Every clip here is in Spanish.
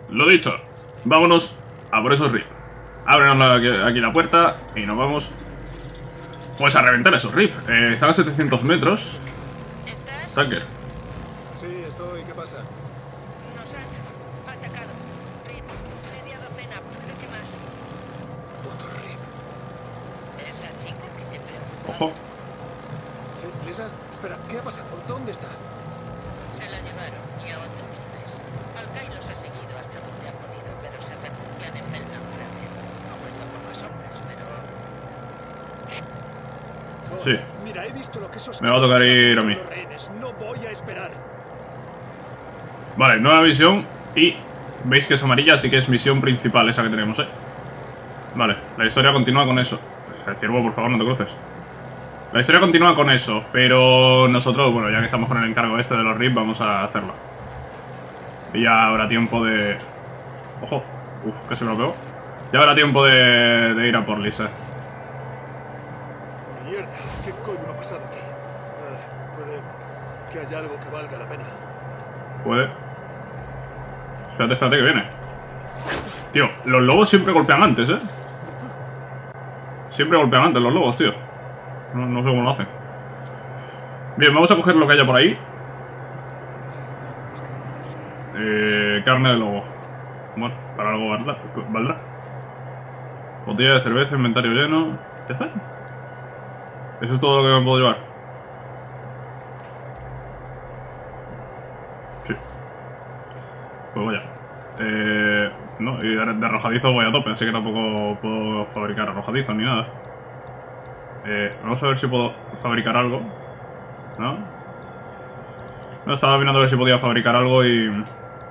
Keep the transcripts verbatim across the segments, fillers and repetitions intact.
Lo dicho, vámonos a por esos R I P. Ábrenos aquí, aquí la puerta y nos vamos pues a reventar esos R I P. Eh, están a setecientos metros. ¿Estás? Tucker. Sí, estoy. ¿Qué pasa? Nos han atacado. R I P, media docena. ¿Qué más? Puto R I P. Esa chica que te preocupa. Ojo. Sí, Lisa. Espera, ¿qué ha pasado? ¿Dónde está? Se la llevaron y a otros tres. Alkai los ha seguido hasta donde ha podido, pero se refugian en Belgrano. Ha vuelto por las sombras, pero... Joder, Sí. Mira, he visto lo que esos Me va a tocar cabrones ir hacen a con mí. los rehenes. No voy a esperar. Vale, nueva misión. Y veis que es amarilla, así que es misión principal esa que tenemos, eh. Vale, la historia continúa con eso. El ciervo, por favor, no te cruces. La historia continúa con eso, pero nosotros, bueno, ya que estamos con el encargo este de los R I P, vamos a hacerlo. Y ya habrá tiempo de... Ojo, uf, casi me lo pego. Ya habrá tiempo de, de ir a por Lisa. Mierda, ¿qué coño ha pasado aquí? Ah, puede que haya algo que valga la pena. Puede. Espérate, espérate que viene. Tío, los lobos siempre golpean antes, ¿eh? Siempre golpean antes los lobos, tío. No, no sé cómo lo hacen. Bien, vamos a coger lo que haya por ahí. Eh, carne de lobo. Bueno, para algo valdrá. valdrá. Botella de cerveza, inventario lleno. ¿Ya está? Eso es todo lo que me puedo llevar. Sí. Pues vaya. Eh, no, y de, de arrojadizo voy a tope, así que tampoco puedo fabricar arrojadizo ni nada. Eh, vamos a ver si puedo fabricar algo. ¿No? No, estaba mirando a ver si podía fabricar algo y...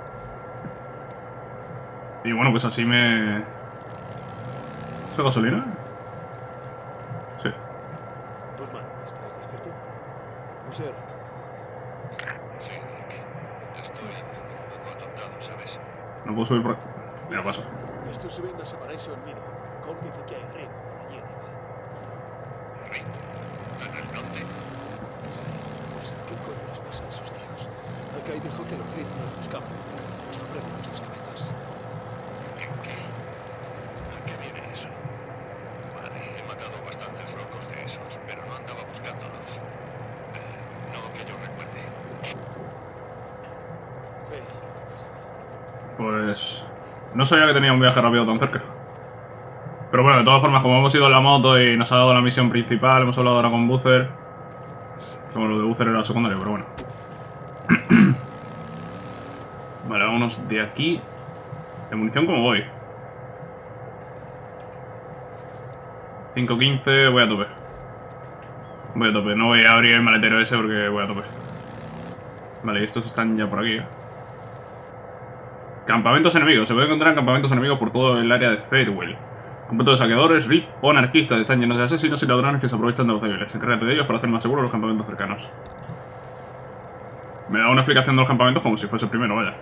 Y bueno, pues así me... ¿Es gasolina? Sí. Guzmán, ¿estás despierto? User, Sí, Rick. Estoy un poco atontado, ¿sabes? No puedo subir por... Mira, paso. estoy subiendo a Separation Meadow. Cole dice que hay R I P por allí arriba. Rick. ¿En el norte? Sí, no sé qué coño les pasa a esos tíos. Alkai dijo que los R I P nos buscaban. Nos aprecian nuestras cabezas. ¿Qué? ¿Qué? ¿A qué viene eso? Vale, he matado bastantes locos de esos, pero no andaba buscándolos. Eh, no que yo recuerde. Sí. Pues... No sabía que tenía un viaje rápido tan cerca. Pero bueno, de todas formas, como hemos ido en la moto y nos ha dado la misión principal, hemos hablado ahora con Boozer. Como lo de Boozer era secundario, pero bueno. Vale, vámonos de aquí. ¿De munición cómo voy? cinco quince, voy a tope. Voy a tope, no voy a abrir el maletero ese porque voy a tope. Vale, y estos están ya por aquí, ¿eh? Campamentos enemigos. Se puede encontrar campamentos enemigos por todo el área de Farewell. Completo de saqueadores, R I P o anarquistas. Están llenos de asesinos y ladrones que se aprovechan de los débiles. Encárgate de ellos para hacer más seguros los campamentos cercanos. Me da una explicación de los campamentos como si fuese el primero, vaya.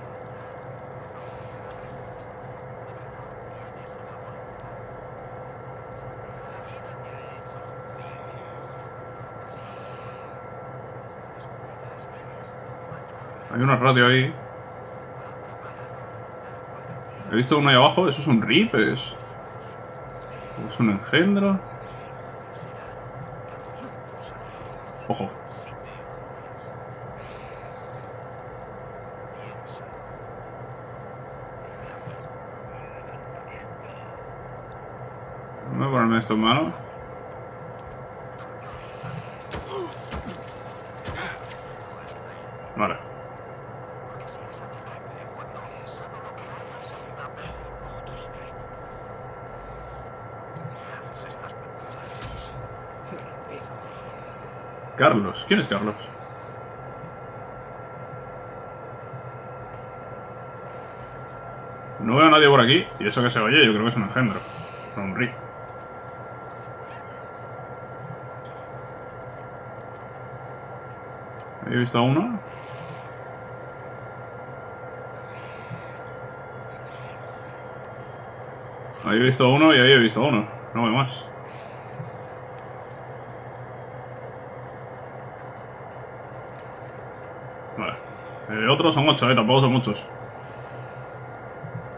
Hay una radio ahí. He visto uno ahí abajo. ¿Eso es un R I P? ¿Es, ¿Es un engendro? Ojo. Voy a ponerme esto en mano. Vale. Carlos. ¿Quién es Carlos? No veo a nadie por aquí. Y eso que se oye, yo creo que es un engendro. No un R I P. Ahí he visto a uno. Ahí he visto a uno y ahí he visto a uno. No veo más. Vale. Eh, otros son ocho, eh. Tampoco son muchos.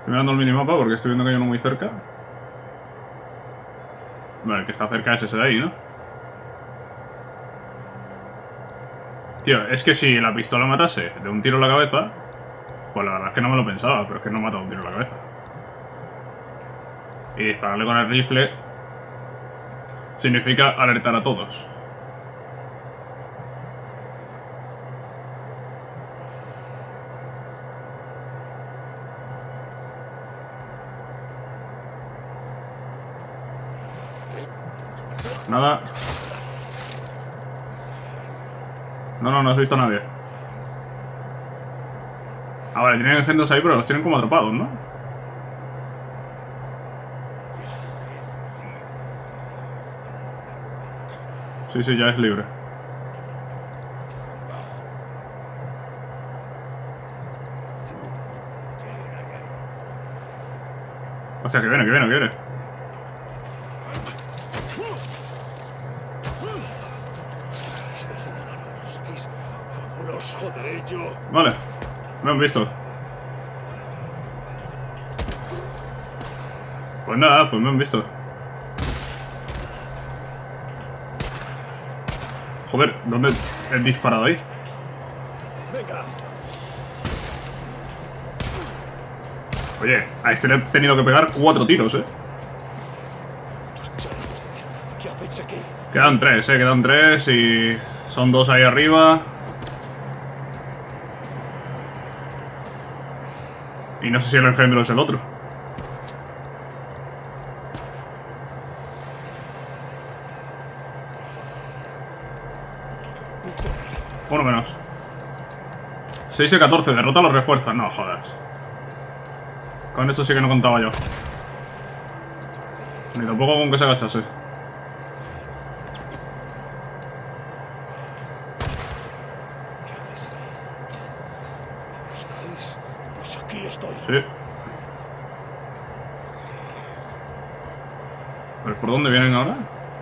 Estoy mirando el minimapa porque estoy viendo que hay uno muy cerca. Vale, el que está cerca es ese de ahí, ¿no? Tío, es que si la pistola matase de un tiro en la cabeza, pues la verdad es que no me lo pensaba, pero es que no mata de un tiro en la cabeza. Y dispararle con el rifle significa alertar a todos. Nada. No, no, no has visto a nadie. Ah, vale, tienen engendros ahí, pero los tienen como atrapados, ¿no? Sí, sí, ya es libre. Hostia, que viene, que viene, que viene. Vale, me han visto. Pues nada, pues me han visto. Joder, ¿dónde he disparado ahí? Oye, a este le he tenido que pegar cuatro tiros, eh. Quedan tres, eh, quedan tres y son dos ahí arriba. Y no sé si el engendro es el otro. Uno menos. seis y catorce, derrota a los refuerzos. No jodas. Con esto sí que no contaba yo. Ni tampoco con que se agachase. Sí. ¿Pero por dónde vienen ahora?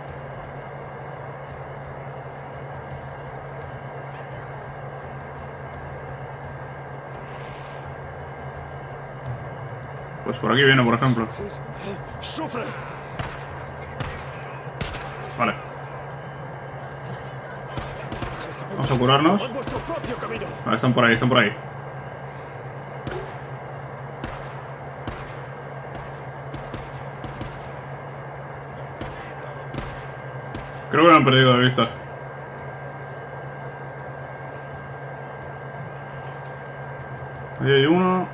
Pues por aquí viene, por ejemplo. Vale. Vamos a curarnos. Vale, están por ahí, están por ahí. Creo que me han perdido de vista. Ahí hay uno.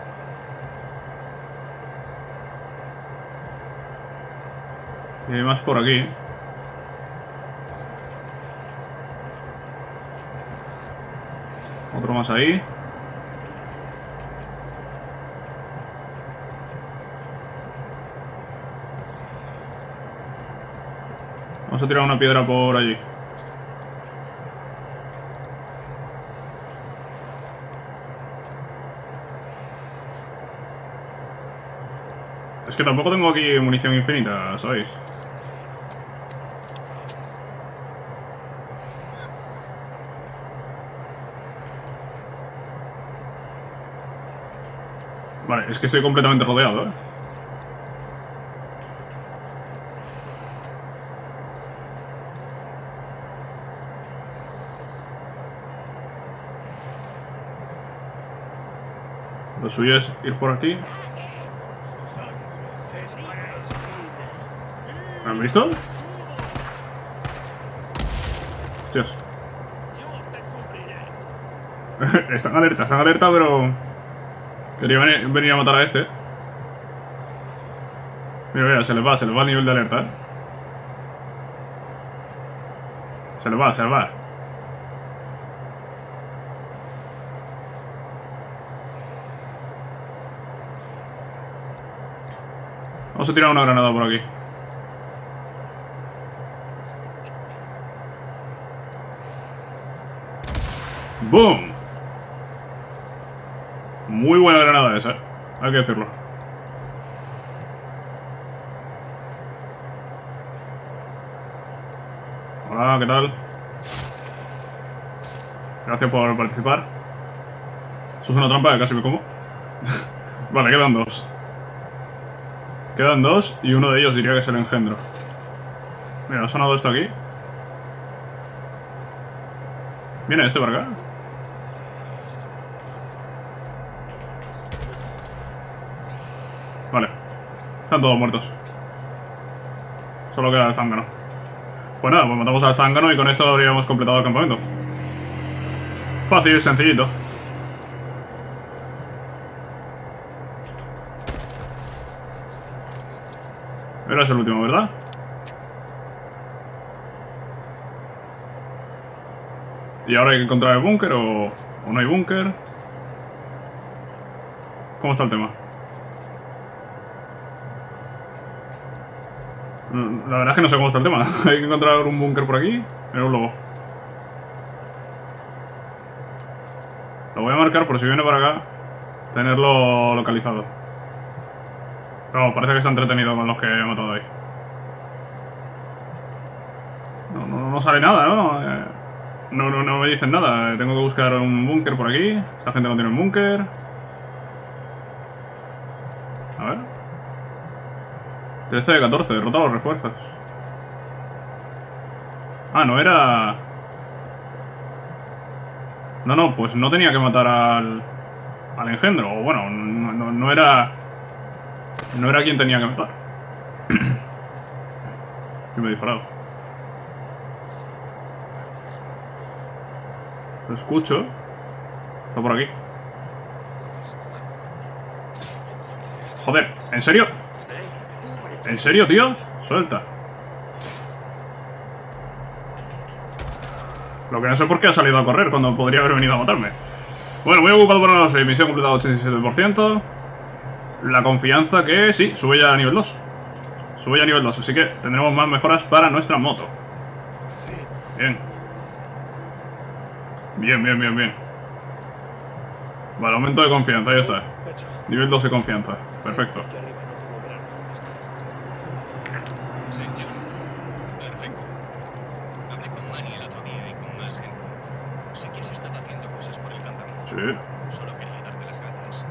Y hay más por aquí. Otro más ahí. Vamos a tirar una piedra por allí. Es que tampoco tengo aquí munición infinita, ¿sabéis? Vale, es que estoy completamente rodeado, ¿eh? Lo suyo es ir por aquí. ¿Me han visto? Hostias. Están alerta, están alerta, pero... quería venir, venir a matar a este. Mira, mira, se les va, se les va el nivel de alerta, ¿eh? Se les va, se les va. Vamos a tirar una granada por aquí. ¡Boom! Muy buena granada esa, hay que decirlo. Hola, ¿qué tal? Gracias por participar. Eso es una trampa que casi me como. Vale, quedan dos. Quedan dos y uno de ellos diría que es el engendro. Mira, ha sonado esto aquí. Viene este para acá. Vale. Están todos muertos. Solo queda el zángano. Pues nada, pues matamos al zángano y con esto habríamos completado el campamento. Fácil y sencillito. Eras el último, ¿verdad? ¿Y ahora hay que encontrar el búnker o, o no hay búnker? ¿Cómo está el tema? La verdad es que no sé cómo está el tema. Hay que encontrar un búnker por aquí. Era un lobo. Lo voy a marcar por si viene para acá. Tenerlo localizado. Pero parece que está entretenido con los que he matado ahí. No, no, no sale nada, ¿no? Eh, no, no, no me dicen nada. Tengo que buscar un búnker por aquí. Esta gente no tiene un búnker. A ver. trece de catorce, derrota a los refuerzos. Ah, no era... No, no, pues no tenía que matar al... Al engendro. O bueno, no, no, no era... No era quien tenía que matar. Y me he disparado. Lo escucho. Está por aquí. Joder, ¿en serio? ¿En serio, tío? Suelta. Lo que no sé por qué ha salido a correr cuando podría haber venido a matarme. Bueno, muy ocupado por una misión completada ochenta y siete por ciento. La confianza que sí, sube ya a nivel dos. Sube ya a nivel dos, así que tendremos más mejoras para nuestra moto. Bien. Bien, bien, bien, bien. Vale, aumento de confianza, ahí está. Nivel dos de confianza, perfecto. Señor, perfecto. Hablé con Manny el otro día y con más gente. Sé que has estado haciendo cosas por el campamento. Sí. Solo quería darte las gracias.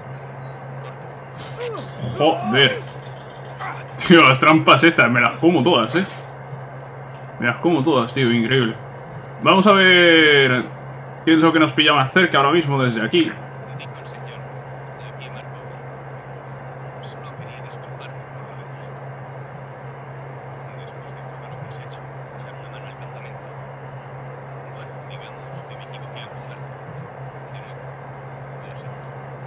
Joder. Tío, las trampas estas, me las como todas, eh. Me las como todas, tío, increíble. Vamos a ver qué es lo que nos pilla más cerca ahora mismo desde aquí. Deacon, señor. De aquí Marco. Solo quería disculparme por lo de tu moto. Después de todo lo que has hecho, echar una mano al campamento. Bueno, digamos que me equivoqué al juzgarte. De nuevo, lo siento.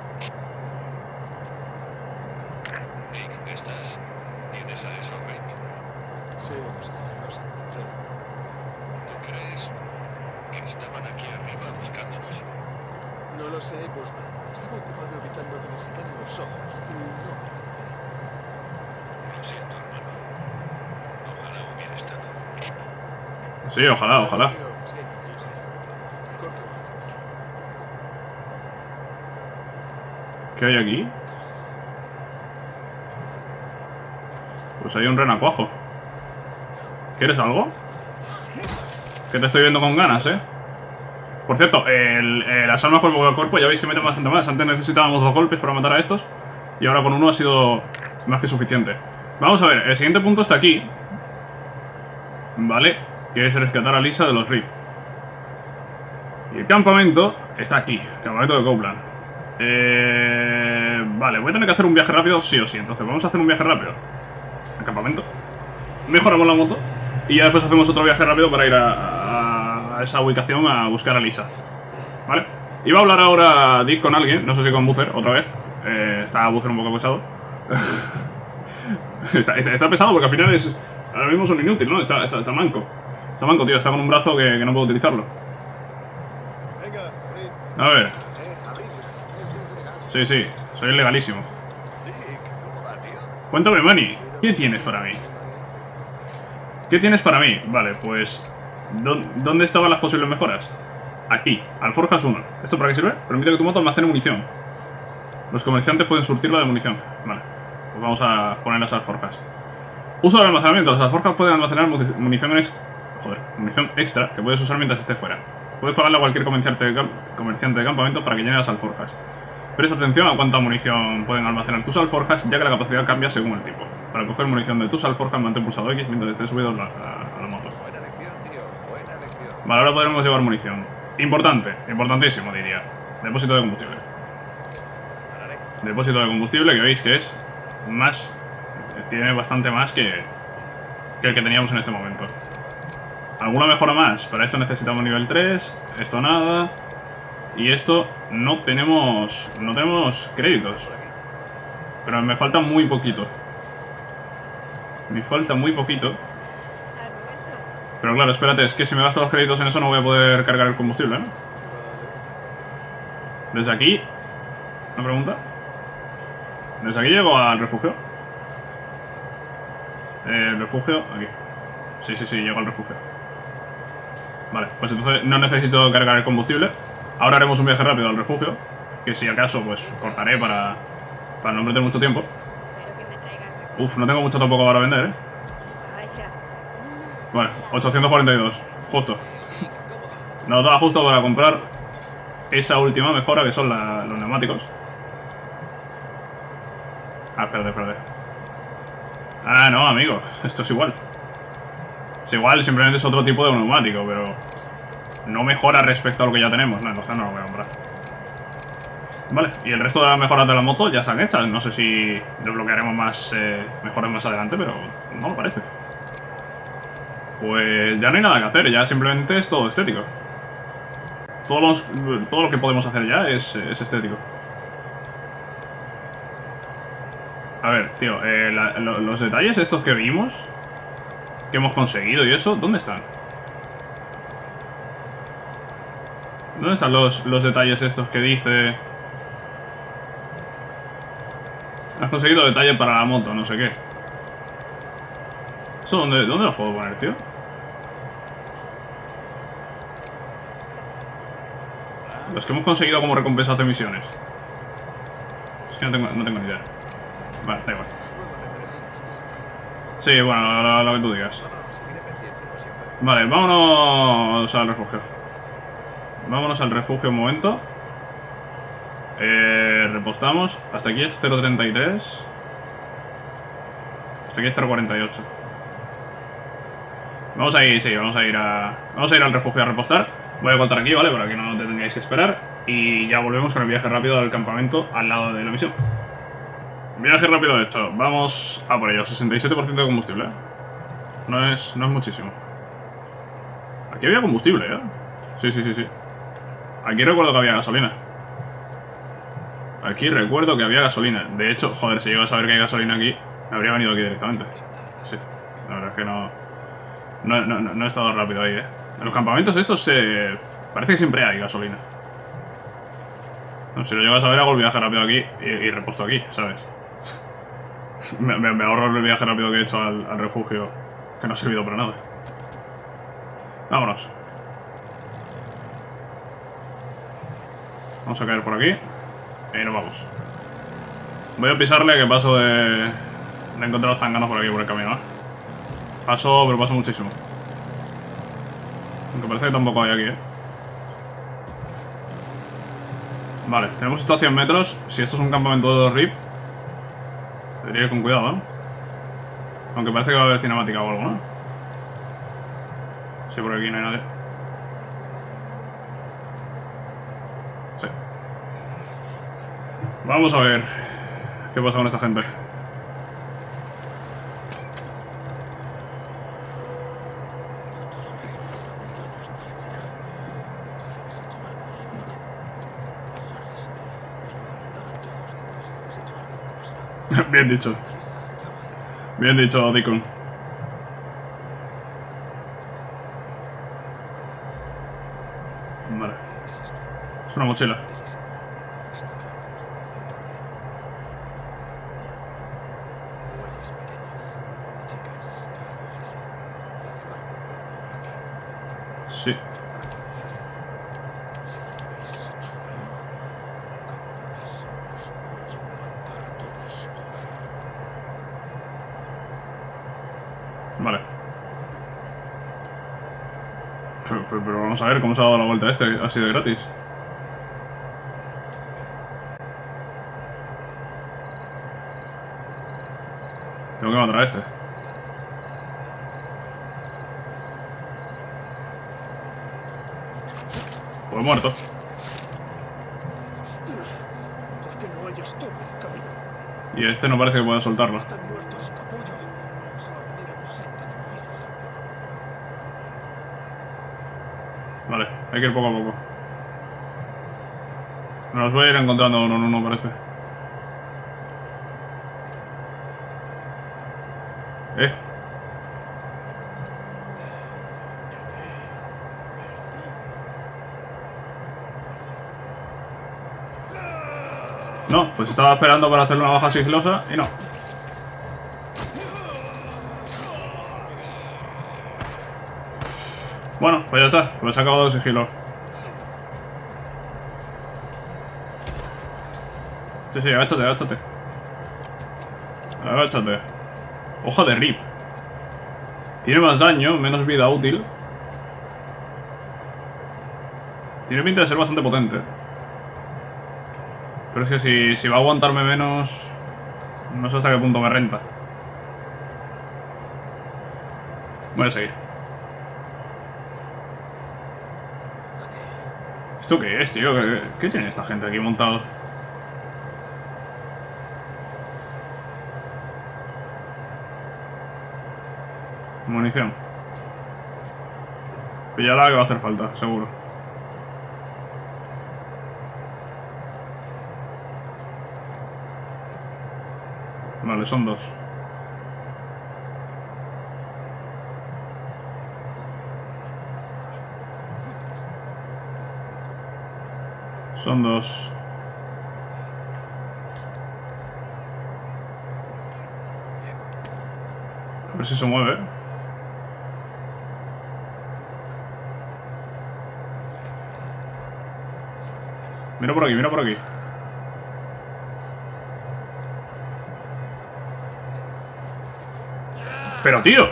Nick, ¿estás? ¿Tienes a esos Rick? Sí, los, los encontré. ¿Tú crees que estaban aquí arriba buscándonos? No lo sé, Busman. Estaba ocupado evitando que me sacaran los ojos y no pregunté. Lo siento, hermano. Ojalá hubiera estado. Sí, ojalá, ojalá. Tío, sí, yo sé. Corto. ¿Qué hay aquí? Pues hay un renacuajo. ¿Quieres algo? Que te estoy viendo con ganas, ¿eh? Por cierto, el, el, las armas cuerpo a cuerpo ya veis que meten bastante más. Antes necesitábamos dos golpes para matar a estos y ahora con uno ha sido más que suficiente. Vamos a ver, el siguiente punto está aquí. Vale, que es rescatar a Lisa de los Rip. Y el campamento está aquí, el campamento de Copeland. Eh, vale, voy a tener que hacer un viaje rápido sí o sí. Entonces vamos a hacer un viaje rápido al campamento. Mejoramos la moto y ya después hacemos otro viaje rápido para ir a, a, a esa ubicación a buscar a Lisa. Vale. Iba a hablar ahora Dick con alguien, no sé si con Buzzer, otra vez. Eh, está Buzzer un poco pesado. está, está, está pesado porque al final es... Ahora mismo es un inútil, ¿no? Está, está, está manco. Está manco, tío. Está con un brazo que, que no puedo utilizarlo. Venga, abrid. A ver. Eh, abrid. Es legal. Sí, sí. Soy legalísimo. Dick, ¿cómo va, tío? Cuéntame, Manny. ¿Qué tienes para mí? ¿Qué tienes para mí? Vale, pues... ¿Dónde estaban las posibles mejoras? Aquí, Alforjas uno. ¿Esto para qué sirve? Permite que tu moto almacene munición. Los comerciantes pueden surtirla de munición. Vale, pues vamos a poner las alforjas. Uso del almacenamiento. Las alforjas pueden almacenar munición, ex... Joder, munición extra que puedes usar mientras estés fuera. Puedes pagarle a cualquier comerciante de, comerciante de campamento para que llene las alforjas. Presta atención a cuánta munición pueden almacenar tus alforjas, ya que la capacidad cambia según el tipo. Para coger munición de tus alforjas, mantén pulsado X mientras estés subido a la, a, a la moto. Buena lección, tío. Buena lección. Vale, ahora podremos llevar munición. Importante, importantísimo diría. Depósito de combustible. Pararé. Depósito de combustible que veis que es más... Tiene bastante más que, que el que teníamos en este momento. ¿Alguna mejora más? Para esto necesitamos nivel tres. Esto nada. Y esto no tenemos... No tenemos créditos. Por aquí. Pero me falta muy poquito. Me falta muy poquito. ¿Has vuelto? Pero claro, espérate, es que si me gasto los créditos en eso no voy a poder cargar el combustible, ¿eh? Desde aquí... ¿Una pregunta? Desde aquí llego al refugio. Eh, el refugio, aquí. Sí, sí, sí, llego al refugio. Vale, pues entonces no necesito cargar el combustible. Ahora haremos un viaje rápido al refugio. Que si acaso, pues cortaré para, para no perder mucho tiempo. Espero que me traigas recuerdos. Uf, no tengo mucho tampoco para vender, ¿eh? Vaya, una Vale, sola- ochocientos cuarenta y dos, justo. Nos da justo para comprar esa última mejora que son la- los neumáticos. Ah, espérate, espérate. Ah, no, amigo, esto es igual. Es igual, simplemente es otro tipo de neumático, pero no mejora respecto a lo que ya tenemos. No, entonces no lo voy a comprar. Vale, y el resto de las mejoras de la moto ya están hechas. No sé si desbloquearemos más eh, mejoras más adelante, pero no lo parece. Pues ya no hay nada que hacer, ya simplemente es todo estético. Todo, los, todo lo que podemos hacer ya es, es estético. A ver, tío, eh, la- lo- los detalles estos que vimos, que hemos conseguido y eso, ¿dónde están? ¿Dónde están los, los detalles estos que dice... Has conseguido detalle para la moto, no sé qué. ¿Eso dónde, dónde los puedo poner, tío? Los que hemos conseguido como recompensas de misiones. Es que no tengo, no tengo ni idea. Vale, da igual. Luego tendremos cosas. Sí, bueno, lo, lo que tú digas. No, no, seguiré pendiente por siempre. Vale, vámonos al refugio. Vámonos al refugio un momento. Eh, repostamos. Hasta aquí es cero treinta y tres. Hasta aquí es cero cuarenta y ocho. Vamos a ir, sí, vamos a ir a... Vamos a ir al refugio a repostar. Voy a cortar aquí, ¿vale? Para que no te tendríais que esperar. Y ya volvemos con el viaje rápido al campamento al lado de la misión. Viaje rápido hecho. Vamos a por ello. sesenta y siete por ciento de combustible. No es, no es muchísimo. Aquí había combustible, ¿eh? Sí, sí, sí, sí. Aquí recuerdo que había gasolina. Aquí recuerdo que había gasolina. De hecho, joder, si llego a saber que hay gasolina aquí, me habría venido aquí directamente. Sí, la verdad es que no... No, no, no, no he estado rápido ahí, ¿eh? En los campamentos estos se... Parece que siempre hay gasolina. No, si lo llego a saber, hago el viaje rápido aquí y, y reposto aquí, ¿sabes? me, me, me ahorro el viaje rápido que he hecho al, al refugio, que no ha servido para nada. Vámonos. Vamos a caer por aquí. Y nos vamos. Voy a pisarle, que paso de... De encontrar zánganos por aquí, por el camino, ¿eh? Paso, pero paso muchísimo. Aunque parece que tampoco hay aquí, ¿eh? Vale, tenemos esto a cien metros. Si esto es un campamento de R I P, debería ir con cuidado, ¿no? Aunque parece que va a haber cinemática o algo, ¿no? Sí, por aquí no hay nadie. Sí. Vamos a ver qué pasa con esta gente. Bien dicho. Bien dicho, Deacon. Vale. ¿Qué es esto? Es una mochila. Elisa. Está claro que nos da un auto R I P. Huellas pequeñas de chicas. Será Lisa. La llevaron por aquí. Sí. Lisa. Si no habéis hecho algo, cabrones, os voy a matar a todos. Joder. Vale. Pero, pero- pero vamos a ver cómo se ha dado la vuelta este, así de gratis. Tengo que matar a este. Pues muerto. ¿Por qué no hallas todo el camino? Y este no parece que pueda soltarlo. Están muertos, capullo. Son una secta de mierda. Vale, hay que ir poco a poco. Me los voy a ir encontrando uno en uno, parece. Eh. No, pues estaba esperando para hacerle una baja sigilosa y no. Bueno, pues ya está, pues he acabado el sigilo. Sí, sí, agáchate, agáchate. Agáchate. Hoja de Rip. Tiene más daño, menos vida útil. Tiene pinta de ser bastante potente. Pero es que si, si va a aguantarme menos... No sé hasta qué punto me renta. Voy a seguir. ¿Esto qué es, tío? ¿Qué, qué tiene esta gente aquí montado? Munición. Pillará que va a hacer falta, seguro. Vale, son dos. Son dos. A ver si se mueve. Mira por aquí, mira por aquí. Pero tío,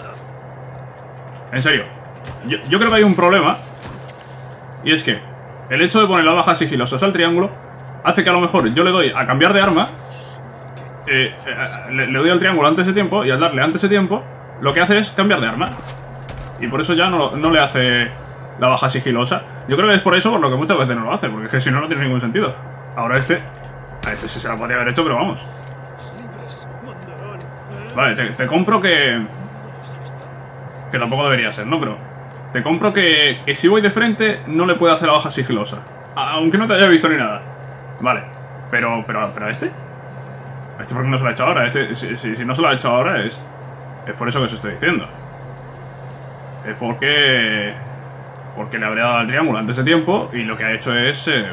en serio, yo, yo creo que hay un problema. Y es que el hecho de poner la baja sigilosas al triángulo hace que a lo mejor yo le doy a cambiar de arma, eh, eh, le, le doy al triángulo antes de tiempo, y al darle antes de tiempo lo que hace es cambiar de arma. Y por eso ya no, no le hace la baja sigilosa. Yo creo que es por eso por lo que muchas veces no lo hace, porque es que si no, no tiene ningún sentido. Ahora este, a este sí se la podría haber hecho, pero vamos. Los libres mandarán. ¿eh? Vale, te, te compro que... Que tampoco debería ser, ¿no? Pero te compro que, que si voy de frente no le puedo hacer la baja sigilosa. Aunque no te haya visto ni nada. Vale, pero, pero, pero a este... ¿A este por qué no se lo ha hecho ahora? Este, si, si, si no se lo ha hecho ahora es... Es por eso que os estoy diciendo. Es porque... Porque le habría dado al triángulo antes de tiempo y lo que ha hecho es... Eh,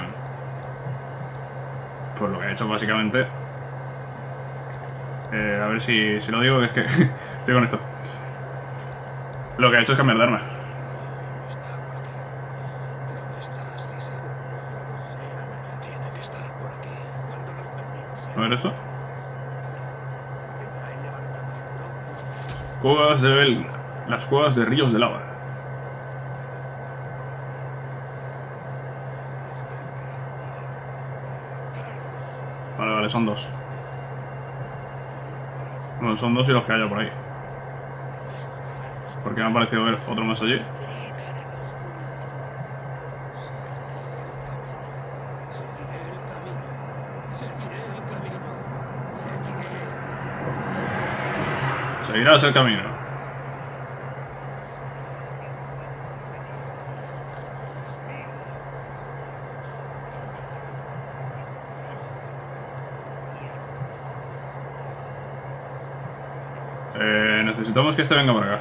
pues lo que ha hecho básicamente... Eh, a ver si, si lo digo, que es que estoy con esto. Lo que ha hecho es cambiar de arma. Está por aquí. ¿Dónde estás, Lisa? Tiene que estar por aquí. A ver esto. Cuevas de Bel... Las cuevas de ríos de lava. Vale, vale, son dos. Bueno, son dos y los que haya por ahí. Porque me ha parecido ver otro más allí. Seguirás el camino. Eh, necesitamos que este venga para acá.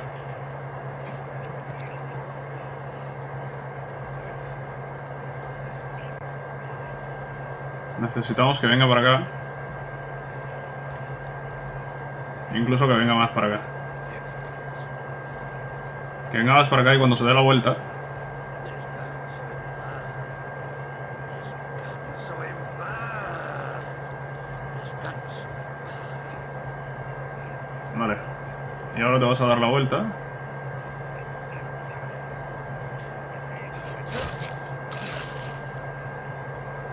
Necesitamos que venga para acá. Incluso que venga más para acá. Que venga más para acá y cuando se dé la vuelta. Descanso en paz. Descanso en paz. Vale. Y ahora te vas a dar la vuelta.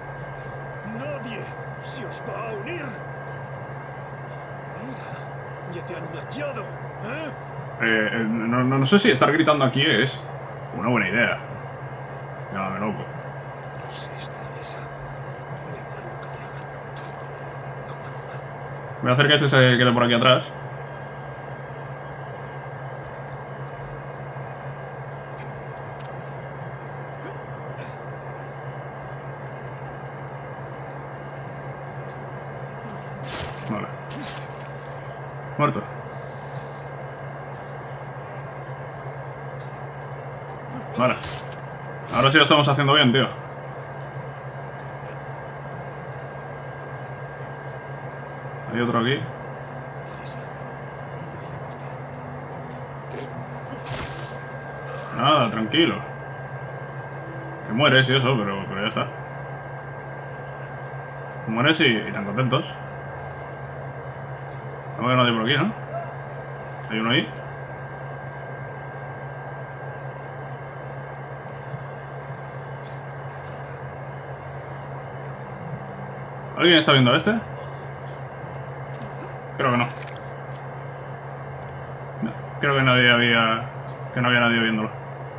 Nadie se os va a unir. Mira, Ya te han hallado, ¿eh? Eh, eh, no, no, no sé si estar gritando aquí es una buena idea. Llámame loco. Resiste, Lisa. Da igual lo que te hagan. Tú, aguanta. Voy a hacer que este se quede por aquí atrás. Vale. Muerto. Vale. Ahora sí lo estamos haciendo bien, tío. Hay otro aquí. Lisa, voy a por ti. Nada, tranquilo. Que mueres y eso, pero, pero ya está. Mueres y, y tan contentos. No veo nadie por aquí, ¿no? Hay uno ahí. ¿Alguien está viendo a este? Creo que no. No, creo que nadie había... Que no había nadie viéndolo.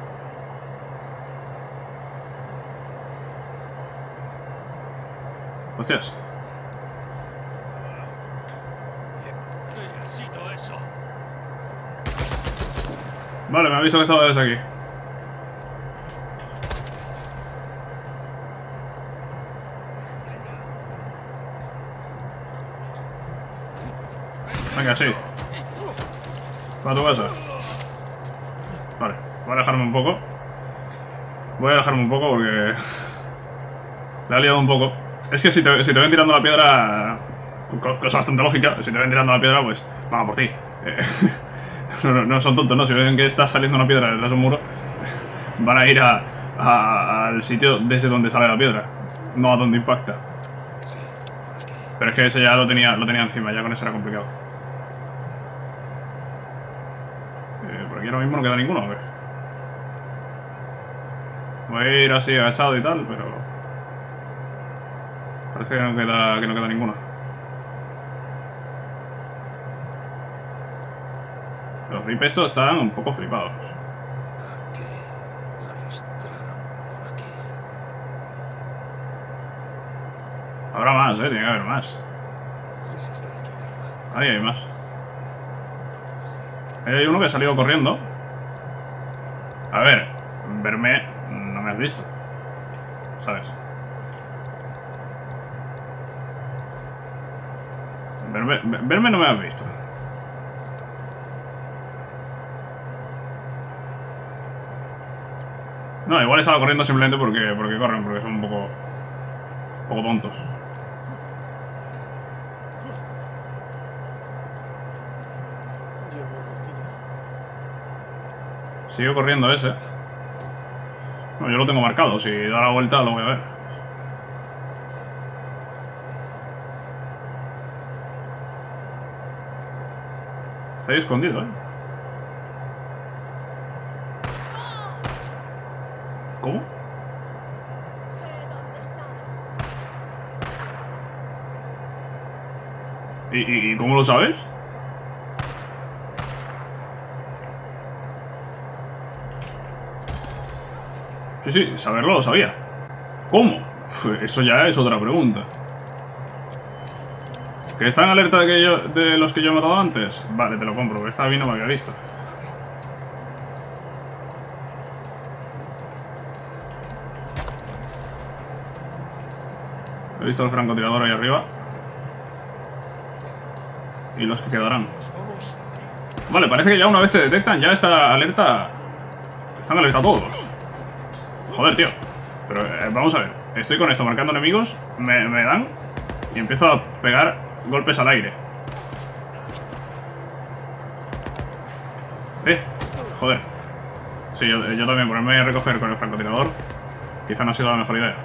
Hostias. ¿Qué ha sido eso? Vale, me ha visto que estaba desde aquí. Venga, sí. Para tu casa. Vale, voy a alejarme un poco. Voy a alejarme un poco porque... Le ha liado un poco. Es que si te, si te ven tirando la piedra... Cosa bastante lógica. Si te ven tirando la piedra, pues... Van a por ti. Eh, no, no, no son tontos, ¿no? Si ven que está saliendo una piedra detrás de un muro... Van a ir a, a, al sitio desde donde sale la piedra. No a donde impacta. Sí, por aquí. Pero es que ese ya lo tenía, lo tenía encima. Ya con ese era complicado. Eh, por aquí ahora mismo no queda ninguno, a ver. Voy a ir así agachado y tal, pero... Parece que no queda, que no queda ninguno. Los V I P estos están un poco flipados. Aquí. La arrastraron por aquí. Habrá más, eh, tiene que haber más. Lisa estará aquí arriba. Ahí hay más. Ahí hay uno que ha salido corriendo. A ver, verme no me has visto, ¿sabes? Verme, verme no me has visto. No, igual estaba corriendo simplemente porque, porque corren, porque son un poco, un poco tontos. Ya voy, niña. Sigue corriendo ese. No, yo lo tengo marcado. Si da la vuelta lo voy a ver. Está ahí escondido, ¿eh? ¿Cómo? Sé dónde estás. ¿Y, y, y cómo lo sabes? Sí, sí, saberlo lo sabía. ¿Cómo? Eso ya es otra pregunta. ¿Que está en alerta de, que yo, de los que yo he matado antes? Vale, te lo compro, porque esta vez no me había visto. He visto el francotirador ahí arriba. Y los que quedarán. Vamos, vamos. Vale, parece que ya una vez te detectan, ya está alerta. Están alerta todos. Joder, tío. Pero eh, vamos a ver. Estoy con esto marcando enemigos. Me, me dan. Y empiezo a pegar golpes al aire. Eh. Joder. Sí, yo, yo también ponerme a recoger con el francotirador. Quizá no ha sido la mejor idea.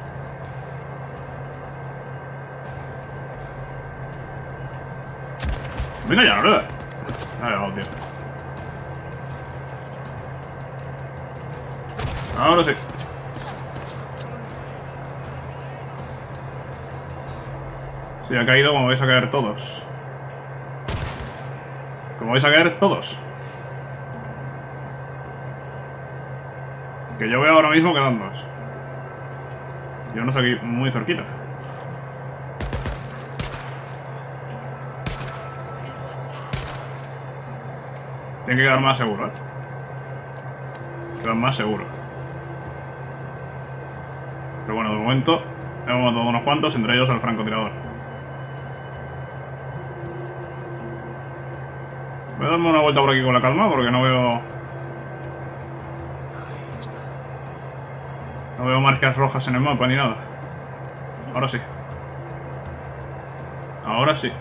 Venga ya, ¿verdad? No me ha dado, tío. Ahora sí. Sí, ha caído como vais a caer todos. Como vais a caer todos. Que yo veo ahora mismo quedándonos. Yo no estoy aquí muy cerquita. Tiene que quedar más seguro, ¿eh? Quedar más seguro. Pero bueno, de momento hemos matado unos cuantos, entre ellos al francotirador. Voy a darme una vuelta por aquí con la calma porque no veo... Ahí está. No veo marcas rojas en el mapa ni nada. Ahora sí. Ahora sí.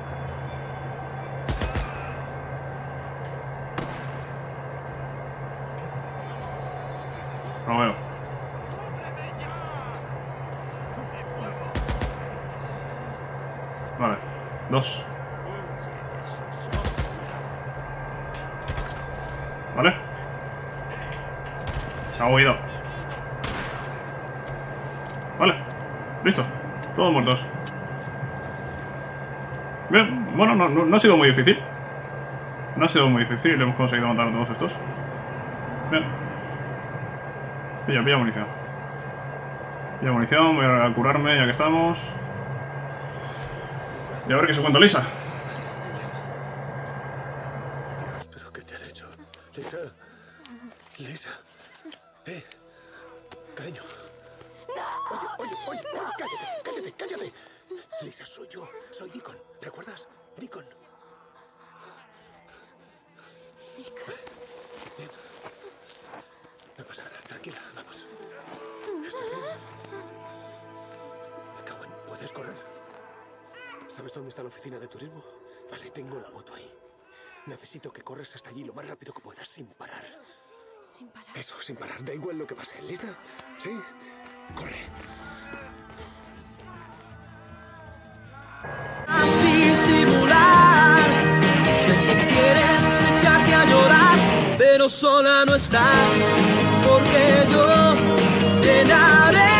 Lo veo. Vale. Dos. Vale. Se ha huido. Vale. Listo. Todos muertos. Bien. Bueno, no, no, no ha sido muy difícil. No ha sido muy difícil. Hemos conseguido matar a todos estos. Bien. Pilla, pilla munición. Pilla munición. Voy a curarme ya que estamos. Y a ver qué se cuenta Lisa. Dios, pero ¿qué te han hecho? Lisa. Lisa. Eh. Cariño. Oye, oye, oye, oye, cállate, cállate, cállate. Lisa, soy yo. Soy Deacon. ¿Recuerdas? Deacon. Deacon. Bien. No pasa nada. Tranquila, vamos. ¿Estás bien? Me cago en... ¿Puedes correr? ¿Sabes dónde está la oficina de turismo? Vale, tengo la moto ahí. Necesito que corras hasta allí lo más rápido que puedas, sin parar. Sin parar. Eso, sin parar. Da igual lo que pase. ¿Lista? ¿Sí? Corre. Disimular, sé que quieres echarte a llorar, pero sola no estás, porque yo te daré.